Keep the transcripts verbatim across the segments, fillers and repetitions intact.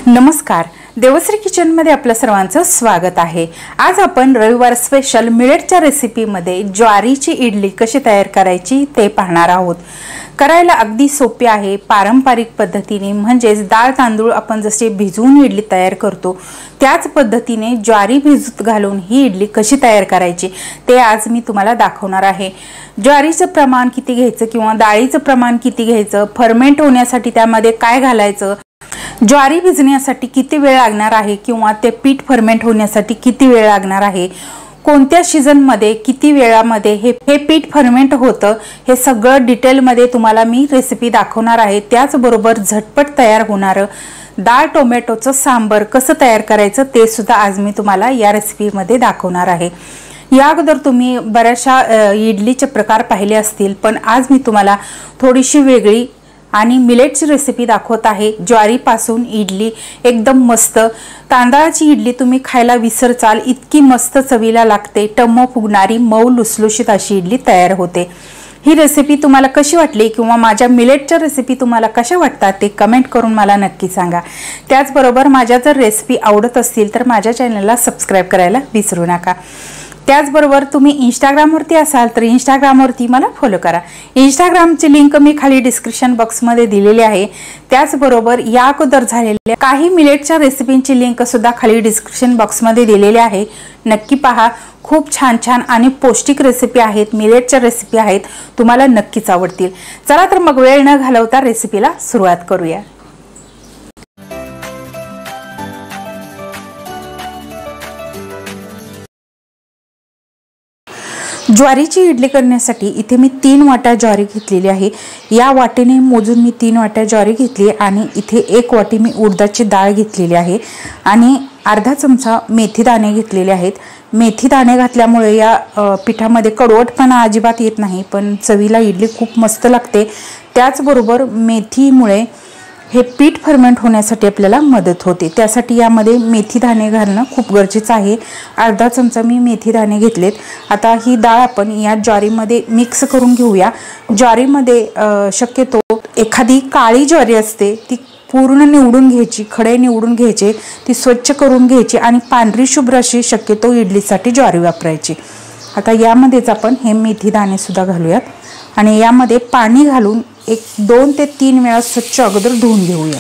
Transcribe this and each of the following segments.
नमस्कार, देवश्री किचनमध्ये आपल्या सर्वांचं स्वागत आहे। आज आपण रविवार स्पेशल मिलेटच्या रेसिपीमध्ये ज्वारीची इडली कशी तयार करायची ते पाहणार आहोत। करायला अगदी सोपे आहे, पारंपरिक पद्धतीने म्हणजे डाळ तांदूळ आपण जसे भिजवून इडली तयार करतो त्याच पद्धतीने ज्वारी भिजत घालून ही इडली कशी तयार करायची ते आज मी तुम्हाला दाखवणार आहे। ज्वारीचं प्रमाण किती घ्यायचं किंवा डाळीचं प्रमाण किती घ्यायचं, फर्मेंट होण्यासाठी त्यामध्ये काय घालायचं, ज्वारी भिजण्यासाठी किती वेळ लागणार आहे किंवा ते पीठ फर्मेंट होण्यासाठी किती वेळ लागणार आहे, कोणत्या सीजन मध्ये किती वेळामध्ये हे हे पीठ फर्मेंट होतं, हे सगळं डिटेल मध्ये तुम्हाला मी रेसिपी दाखवणार आहे। त्याचबरोबर झटपट तयार होणारं डाळ टोमॅटोचं सांबर कसं तयार करायचं ते सुद्धा आज मी तुम्हाला या रेसिपीमध्ये दाखवणार आहे। या अगोदर तुम्ही बऱ्याचशा इडलीचे प्रकार पाहिले असतील, पण आज मी तुम्हाला थोडीशी वेगळी आणि मिलेटची रेसिपी दाखवत आहे। ज्वारीपासून इडली एकदम मस्त, तांदळाची इडली तुम्ही खायला विसरचाल इतकी मस्त चवीला लागते, टम्म फुगणारी मऊ लुसलुशीत अशी इडली तयार होते। ही रेसिपी तुम्हाला कशी वाटली किंवा माझ्या मिलेटच्या रेसिपी तुम्हाला कशा वाटतात ते कमेंट करून मला नक्की सांगा। त्याचबरोबर माझ्या जर रेसिपी आवडत असतील तर माझ्या चॅनलला सबस्क्राइब करायला विसरू नका। त्याचबरोबर तुम्ही इंस्टाग्रामवरती असाल तर इंस्टाग्रामवरती मला फॉलो करा। इंस्टाग्रामची लिंक मी खाली डिस्क्रिप्शन बॉक्समध्ये दिलेली आहे। त्याचबरोबर या अगोदर झालेल्या काही मिलेटच्या रेसिपींची लिंक सुद्धा खाली डिस्क्रिप्शन बॉक्समध्ये दिलेली आहे, नक्की पहा। खूप छान छान आणि पौष्टिक रेसिपी आहेत, मिलेटच्या रेसिपी आहेत, तुम्हाला नक्कीच आवडतील। चला तर मग वेळ न घालवता रेसिपीला सुरुवात करूया। ज्वारीची इडली करण्यासाठी इथे मी तीन वाट्या ज्वारी घेतलेली आहे। या वाटीने मोजून मी तीन वाट्या ज्वारी घेतली आणि इथे एक वाटी मी उडदाची डाळ घेतलेली आहे आणि अर्धा चमचा मेथी दाणे घेतलेले आहेत। मेथी दाणे घातल्यामुळे या पिठामध्ये कडवटपणा अजिबात येत नाही, पण चवीला इडली खूप मस्त लागते। त्याचबरोबर मेथीमुळे हे पीठ फर्मेंट होण्यासाठी आपल्याला मदत होते, त्यासाठी यामध्ये मेथी दाणे घालणं खूप गरजेचं आहे। अर्धा चमचा मी मेथी दाणे घेतलेत। आता ही डाळ आपण या ज्वारीमध्ये मिक्स करून घेऊया। ज्वारीमध्ये शक्यतो एखादी काळी ज्वारी असते ती पूर्ण निवडून घ्यायची, खडे निवडून घ्यायचे, ती स्वच्छ करून घ्यायची आणि पांढरी शुभ्र अशी शक्यतो इडलीसाठी ज्वारी वापरायची। आता यामध्येच आपण हे मेथी दाणे सुद्धा घालूयात आणि यामध्ये पाणी घालून एक दोन ते तीन वेळा स्वच्छ अगोदर धुवून घेऊया।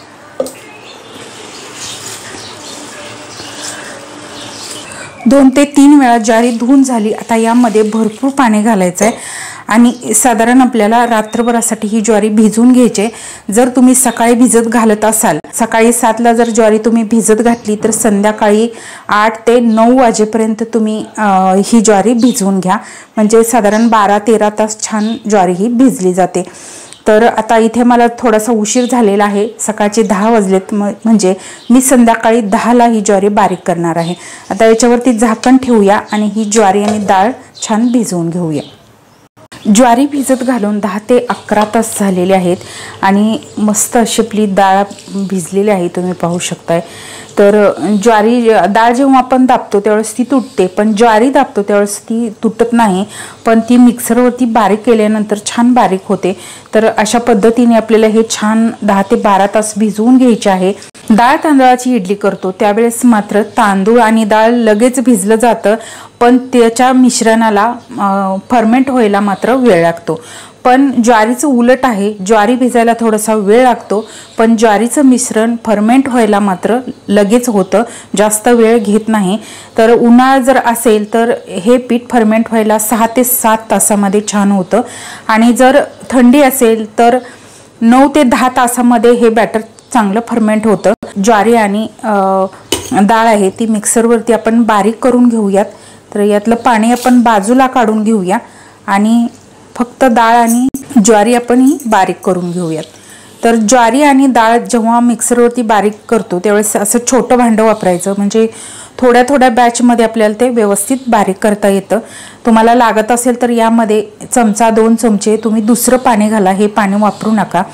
दोन ते तीन वेळा ज्वारी धुवून झाली। आता यामध्ये भरपूर पाणी घालायचं आहे आणि साधारण आपल्याला रात्रभरासाठी ही ज्वारी भिजवून घ्यायची। जर तुम्ही सकाळी भिजत घालत असाल, सकाळी सातला जर ज्वारी तुम्ही भिजत घातली तर संध्याकाळी आठ ते नऊ वाजेपर्यंत तुम्ही ही ज्वारी भिजवून घ्या, म्हणजे साधारण बारा तेरा तास छान ज्वारी ही भिजली जाते। तर आता इथे मला थोडासा उशीर झालेला आहे, सकाळचे दहा वाजलेत, म्हणजे मी संध्याकाळी दहाला ही ज्वारी बारीक करणार आहे। आता याच्यावरती झाकण ठेवूया आणि ही ज्वारी आणि डाळ छान भिजवून घेऊया। ज्वारी भिजत घालून दहा ते अकरा तास झालेले आहेत आणि मस्त अशी आपली डाळ भिजलेली आहे, तुम्ही पाहू शकताय। तर ज्वारी डाळ जेव्हा आपण दाबतो त्यावेळेस ती तुटते, पण ज्वारी दाबतो त्यावेळेस ती तुटत नाही, पण ती मिक्सरवरती बारीक केल्यानंतर छान बारीक होते। तर अशा पद्धतीने आपल्याला हे छान दहा ते बारा तास भिजवून घ्यायचे आहे। डाळ तांदळाची इडली करतो त्यावेळेस मात्र तांदूळ आणि डाळ लगेच भिजलं जातं, पण त्याच्या मिश्रणाला फर्मेंट व्हायला मात्र वेळ लागतो। पण ज्वारीचं उलट आहे, ज्वारी भिजायला थोडासा वेळ लागतो, पण ज्वारीचं मिश्रण फर्मेंट व्हायला मात्र लगेच होतं, जास्त वेळ घेत नाही। तर उन्हाळा जर असेल तर हे पीठ फर्मेंट व्हायला सहा ते सात तासामध्ये छान होतं आणि जर थंडी असेल तर नऊ ते दहा तासामध्ये हे बॅटर चांगलं फर्मेंट होतं। ज्वारी आणि डाळ आहे ती मिक्सरवरती आपण बारीक करून घेऊयात। तर यातलं पाणी आपण बाजूला काढून घेऊया आणि फक्त डाळ आणि ज्वारी आपण ही बारीक करून घेऊयात। तर ज्वारी आणि डाळ जेव्हा मिक्सरवरती बारीक करतो त्यावेळेस असं छोटं भांडं वापरायचं, म्हणजे थोड्या थोड्या बॅचमध्ये आपल्याला ते व्यवस्थित बारीक करता येतं। तुम्हाला लागत असेल तर यामध्ये चमचा दोन चमचे तुम्ही दुसरं पाणी घाला, हे पाणी वापरू नका,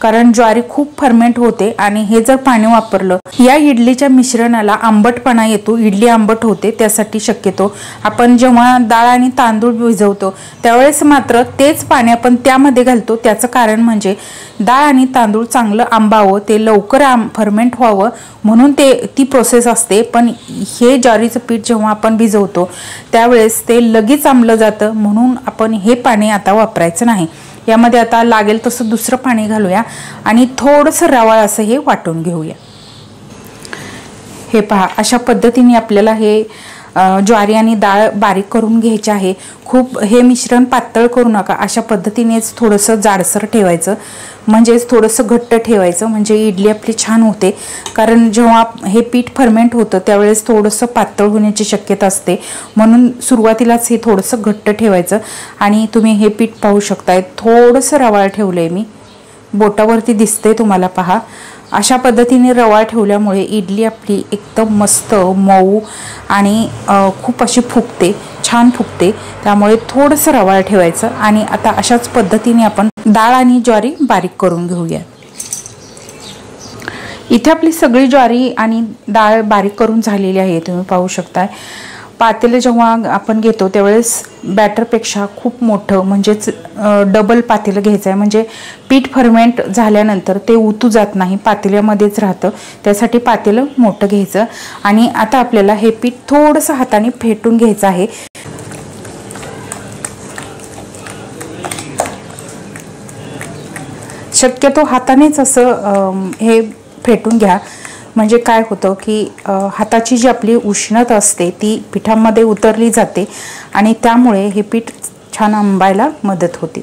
कारण ज्वारी खूप फर्मेंट होते आणि हे जर पाणी वापरलं या इडलीच्या मिश्रणाला आंबटपणा येतो, इडली आंबट होते। त्यासाठी शक्यतो आपण जेव्हा डाळ आणि तांदूळ भिजवतो त्यावेळेस मात्र तेच पाणी आपण त्यामध्ये घालतो। त्याचं कारण म्हणजे डाळ आणि तांदूळ चांगलं आंबावं, ते लवकर आम फर्मेंट व्हावं म्हणून ते ती प्रोसेस असते। पण हे ज्वारीचं पीठ जेव्हा आपण भिजवतो त्यावेळेस ते लगेच आंबलं जातं, म्हणून आपण हे पाणी आता वापरायचं नाही। यामध्ये आता लागेल तसं दुसरं पाणी घालूया आणि थोडंसं रवाळ असं हे वाटून घेऊया। हे पहा, अशा पद्धतीने आपल्याला हे ज्वारी आणि डाळ बारीक करून घ्यायचे आहे। खूप हे मिश्रण पातळ करू नका, अशा पद्धतीनेच थोडंसं जाडसर ठेवायचं, म्हणजेच थोडंसं घट्ट ठेवायचं, म्हणजे इडली आपली छान होते। कारण जेव्हा हे पीठ फर्मेंट होतं त्यावेळेस थोडंसं पातळ होण्याची शक्यता असते, म्हणून सुरुवातीलाच हे थोडंसं घट्ट ठेवायचं। आणि तुम्ही हे पीठ पाहू शकताय, थोडंसं रवाळ ठेवलंय मी, बोटावरती दिसते तुम्हाला पहा। अशा पद्धतीने रवा ठेवल्यामुळे इडली आपली एकदम मस्त मऊ आणि खूप अशी फुगते, छान फुगते। त्यामुळे थोडंसं रवा ठेवायचं आणि आता अशाच पद्धतीने आपण डाळ आणि ज्वारी बारीक करून घेऊया। इथे आपली सगळी ज्वारी आणि डाळ बारीक करून झालेली आहे, तुम्ही पाहू शकताय। पातेलं जेव्हा आपण घेतो त्यावेळेस बॅटरपेक्षा खूप मोठं म्हणजेच डबल पातेलं घ्यायचं आहे, म्हणजे पीठ फर्मेंट झाल्यानंतर ते उतू जात नाही, पातेल्यामध्येच राहतं। त्यासाठी पातेलं मोठं घ्यायचं आणि आता आपल्याला हे पीठ थोडंसं हाताने फेटून घ्यायचं आहे। शक्यतो हातानेच असं हे फेटून घ्या, म्हणजे काय होतं की हाताची जी आपली उष्णता असते ती पिठामध्ये उतरली जाते आणि त्यामुळे हे पीठ छान आंबायला मदत होते।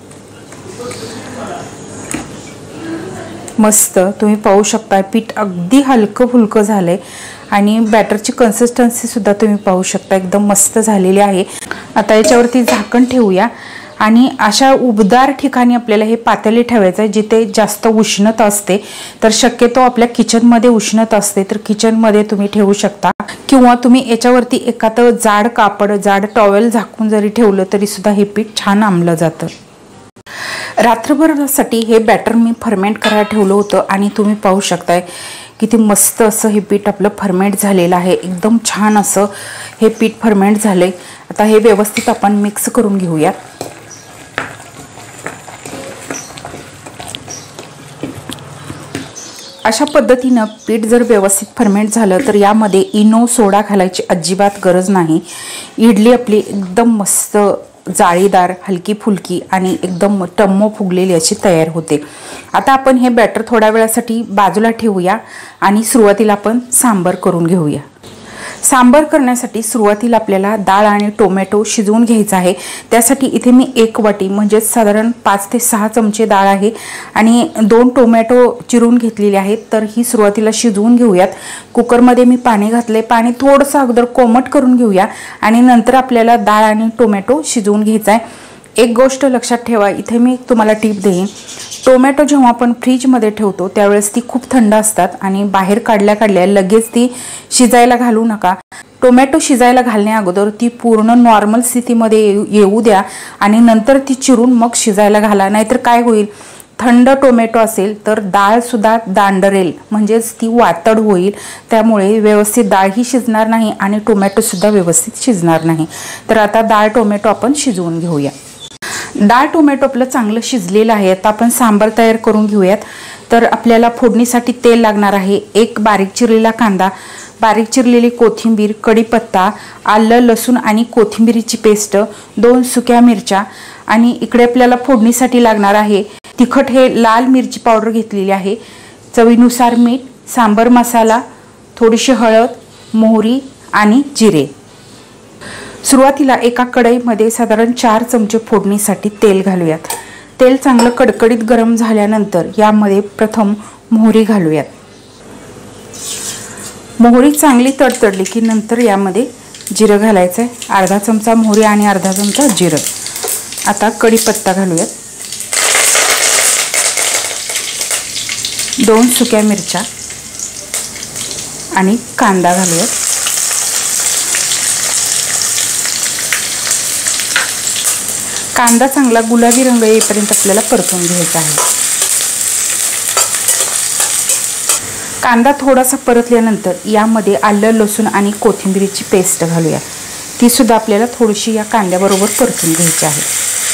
मस्त तुम्ही पाहू शकता, पीठ अगदी हलकं फुलकं झालंय आणि बॅटरची कन्सिस्टन्सी सुद्धा तुम्ही पाहू शकता, एकदम मस्त झालेली आहे। आता याच्यावरती झाकण ठेवूया आणि अशा उबदार ठिकाणी आपल्याला हे पातेले ठेवायचं आहे जिथे जास्त उष्णता असते। तर शक्यतो आपल्या किचनमध्ये उष्णता असते तर किचनमध्ये तुम्ही ठेवू शकता, किंवा तुम्ही याच्यावरती एखादं जाड कापड, जाड टॉवेल झाकून जरी ठेवलं तरी सुद्धा हे पीठ छान आंबलं जातं। रात्रभरासाठी हे बॅटर मी फर्मेंट करायला ठेवलं होतं आणि तुम्ही पाहू शकताय किती मस्त असं हे पीठ आपलं फर्मेंट झालेलं आहे, एकदम छान असं हे पीठ फर्मेंट झालंय। आता हे व्यवस्थित आपण मिक्स करून घेऊया। अशा पद्धतीनं पीठ जर व्यवस्थित फर्मेंट झालं तर यामध्ये इनो सोडा घालायची अजिबात गरज नाही। इडली आपली एकदम मस्त जाळीदार, हलकी फुलकी आणि एकदम टम्म फुगलेली अशी तयार होते। आता आपण हे बॅटर थोड्या वेळासाठी बाजूला ठेवूया आणि सुरुवातीला आपण सांबार करून घेऊया। सांबार करण्यासाठी सुरुवातीला आपल्याला डाळ आणि टोमॅटो शिजवून घ्यायचा आहे। त्यासाठी इथे मी एक वाटी म्हणजे साधारण पाच ते सहा चमचे डाळ आहे आणि दोन टोमॅटो चिरून घेतलेले आहेत। तर ही सुरुवातीला शिजवून घेऊयात। कुकरमध्ये मी पाणी घातले, पाणी थोडंसं अगोदर कोमट करून घेऊया आणि नंतर आपल्याला डाळ आणि टोमॅटो शिजवून घ्यायचा आहे। एक गोष्ट लक्षात ठेवा, इथे मी तुम्हाला टिप देईन, टोमॅटो जेव्हा आपण फ्रीजमध्ये ठेवतो त्यावेळेस ती खूप थंड असतात आणि बाहेर काढल्या काढल्या लगेच ती शिजायला घालू नका। टोमॅटो शिजायला घालण्या अगोदर ती पूर्ण नॉर्मल स्थितीमध्ये येऊ द्या आणि नंतर ती चिरून मग शिजायला घाला, नाहीतर काय होईल, थंड टोमॅटो असेल तर डाळ सुद्धा दांडरेल, म्हणजेच ती वातड होईल, त्यामुळे व्यवस्थित डाळही शिजणार नाही आणि टोमॅटो सुद्धा व्यवस्थित शिजणार नाही। तर आता डाळ टोमॅटो आपण शिजवून घेऊया। डाळ टोमॅटो आपलं चांगलं शिजलेलं आहे। आता आपण सांबार तयार करून घेऊयात। तर आपल्याला फोडणीसाठी तेल लागणार आहे, एक बारीक चिरलेला कांदा, बारीक चिरलेली कोथिंबीर, कढीपत्ता, आलं लसूण आणि कोथिंबीरीची पेस्ट, दोन सुक्या मिरच्या आणि इकडे आपल्याला फोडणीसाठी लागणार आहे तिखट, हे लाल मिरची पावडर घेतलेली आहे, चवीनुसार मीठ, सांबार मसाला, थोडीशी हळद, मोहरी आणि जिरे। सुरुवातीला एका कढईमध्ये साधारण चार चमचे फोडणीसाठी तेल घालूयात। तेल चांगलं कडकडीत गरम झाल्यानंतर यामध्ये प्रथम मोहरी घालूयात। मोहरी चांगली तडतडली की नंतर यामध्ये जिरं घालायचं आहे, अर्धा चमचा मोहरी आणि अर्धा चमचा जिरं। आता कढीपत्ता घालूयात, दोन सुक्या मिरच्या आणि कांदा घालूयात। कांदा चांगला गुलाबी रंग येईपर्यंत आपल्याला परतून घ्यायचा आहे। कांदा थोडासा परतल्यानंतर यामध्ये आलं लसूण आणि कोथिंबीरीची पेस्ट घालूया। ती सुद्धा आपल्याला थोडीशी या कांद्याबरोबर परतून घ्यायची आहे।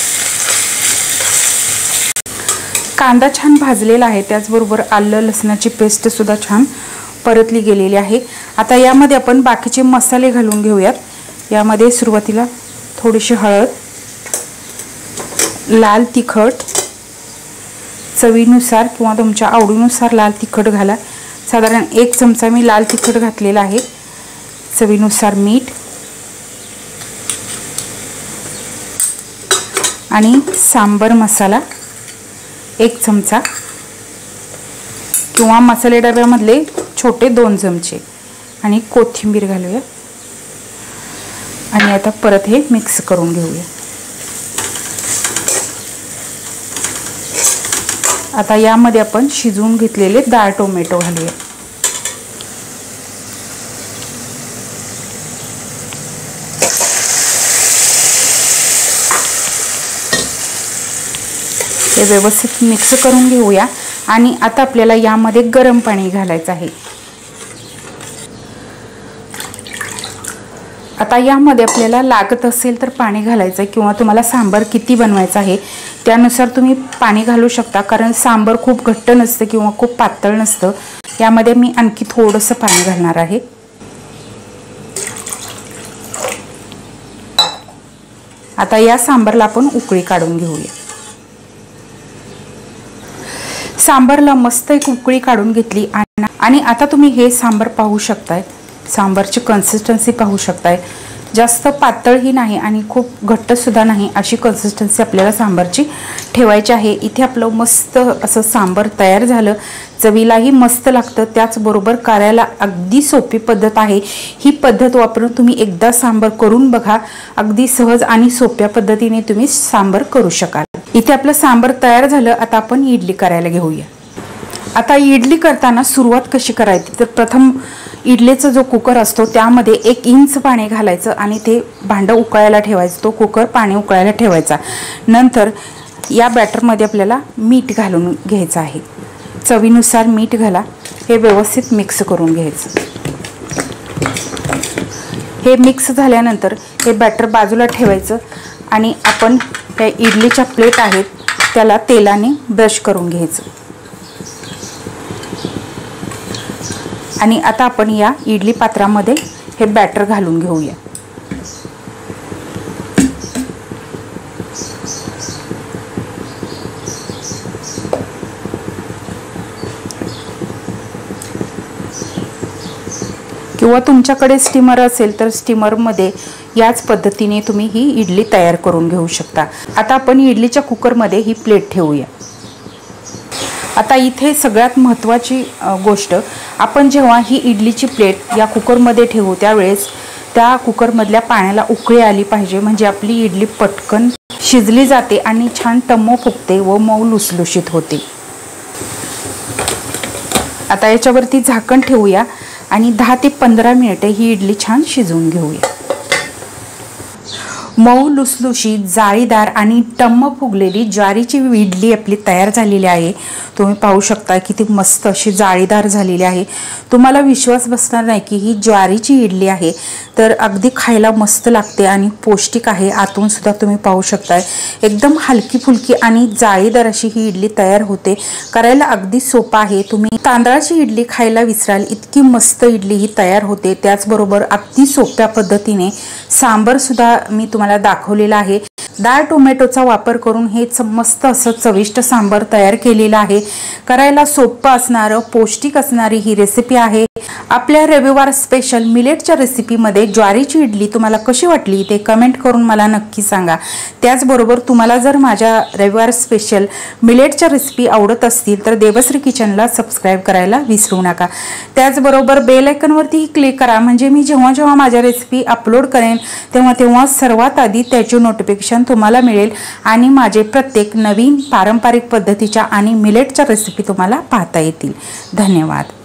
कांदा छान भाजलेला आहे, त्याचबरोबर आलं लसणाची पेस्ट सुद्धा छान परतली गेलेली आहे। आता यामध्ये आपण बाकीचे मसाले घालून घेऊयात। यामध्ये सुरुवातीला थोडीशी हळद, लाल तिखट, चवीनुसार किंवा तुमच्या आवडीनुसार लाल तिखट घाला। साधारण एक चमचा मी लाल तिखट घातलेला आहे। चवीनुसार मीठ आणि सांबर मसाला एक चमचा किंवा मसाले डब्यामधले छोटे दोन चमचे आणि कोथिंबीर घालूया आणि आता परत हे मिक्स करून घेऊया। आता यामध्ये आपण शिजवून घेतलेले डाळ टोमॅटो घालूया। हे व्यवस्थित मिक्स करून घेऊया आणि आता आपल्याला यामध्ये गरम पाणी घालायचं आहे। आता यामध्ये आपल्याला लागत असेल तर पाणी घालायचं किंवा तुम्हाला सांबार किती बनवायचं आहे त्यानुसार तुम्ही पाणी घालू शकता, कारण सांबार खूप घट्ट नसतं किंवा खूप पातळ नसतं। यामध्ये मी आणखी थोडंसं पाणी घालणार आहे। आता या सांबारला आपण उकळी काढून घेऊया। सांबारला मस्त एक उकळी काढून घेतली आणि आता तुम्ही हे सांबार पाहू शकताय। सांबारची कन्सिस्टन्सी पाहू शकताय, जास्त पातळही नाही आणि खूप घट्ट सुद्धा नाही, अशी कन्सिस्टन्सी आपल्याला सांबारची ठेवायची आहे। इथे आपलं मस्त असं सांबार तयार झालं। चवीलाही मस्त लागतं, त्याचबरोबर करायला अगदी सोपी पद्धत आहे। ही पद्धत वापरून तुम्ही एकदा सांबार करून बघा, अगदी सहज आणि सोप्या पद्धतीने तुम्ही सांबार करू शकाल। इथे आपलं सांबार तयार झालं। आता आपण इडली करायला घेऊया। आता इडली करताना सुरुवात कशी करायची तर प्रथम इडलीचा जो कुकर असतो त्यामध्ये एक इंच पाणी घालायचं आणि ते भांडं उकळायला ठेवायचं। तो कुकर पाणी उकळायला ठेवायचा। नंतर या बॅटरमध्ये आपल्याला मीठ घालून घ्यायचं आहे। चवीनुसार मीठ घाला। हे व्यवस्थित मिक्स करून घ्यायचं। हे मिक्स झाल्यानंतर हे बॅटर बाजूला ठेवायचं आणि आपण त्या इडलीच्या प्लेट आहेत त्याला तेलाने ब्रश करून घ्यायचं आणि आता आपण या इडली पात्रामध्ये हे बॅटर घालून घेऊया। किंवा तुमच्याकडे स्टीमर असेल तर स्टीमरमध्ये याच पद्धतीने तुम्ही ही इडली तयार करून घेऊ शकता। आता आपण इडलीच्या कुकरमध्ये ही प्लेट ठेवूया। आता इथे सगळ्यात महत्त्वाची गोष्ट, आपण जेव्हा ही इडलीची प्लेट या कुकरमध्ये ठेवू त्यावेळेस त्या कुकरमधल्या पाण्याला उकळी आली पाहिजे, म्हणजे आपली इडली पटकन शिजली जाते आणि छान टम्म फुगते व मऊ लुसलुशीत होते। आता याच्यावरती झाकण ठेवूया आणि दहा ते पंधरा मिनिटे ही इडली छान शिजवून घेऊया। मऊ लुसलुशीत जाळीदार आणि टम्म फुगलेली ज्वारीची इडली आपली तयार झालेली आहे। तुम्ही पाहू शकता किती मस्त अशी जाळीदार झालेली आहे। तुम्हाला विश्वास बसणार नाही की ही ज्वारीची इडली आहे, तर अगदी खायला मस्त लागते आणि पौष्टिक आहे। आतून सुद्धा तुम्ही पाहू शकताय एकदम हलकी फुलकी आणि जाळीदार अशी ही इडली तयार होते। करायला अगदी सोपा आहे। तुम्ही तांदळाची इडली खायला विसराल इतकी मस्त इडली ही तयार होते। त्याचबरोबर अगदी सोप्या पद्धतीने सांबर सुद्धा मी तुम्हाला दाखवलेला आहे। डाळ टोमॅटोचा वापर करून हे मस्त असं चविष्ट सांबर तयार केलेलं आहे। करायला सोपं असणारं पौष्टिक असणारी ही रेसिपी आहे। आपल्या रविवार स्पेशल मिलेटच्या रेसिपीमध्ये ज्वारीची इडली तुम्हाला कशी वाटली ते कमेंट करून मला नक्की सांगा। त्याचबरोबर तुम्हाला जर माझ्या रविवार स्पेशल मिलेटच्या रेसिपी आवडत असतील तर देवश्री किचनला सबस्क्राईब करायला विसरू नका। त्याचबरोबर बेल आयकॉनवरती क्लिक करा, म्हणजे मी जेव्हा जेव्हा माझ्या रेसिपी अपलोड करेन तेव्हा तेव्हा सर्वात आधी त्याचे नोटिफिकेशन तुम्हाला मिळेल आणि माझे प्रत्येक नवीन पारंपरिक पद्धतीच्या आणि मिलेटच्या रेसिपी तुम्हाला पाहता येतील। धन्यवाद।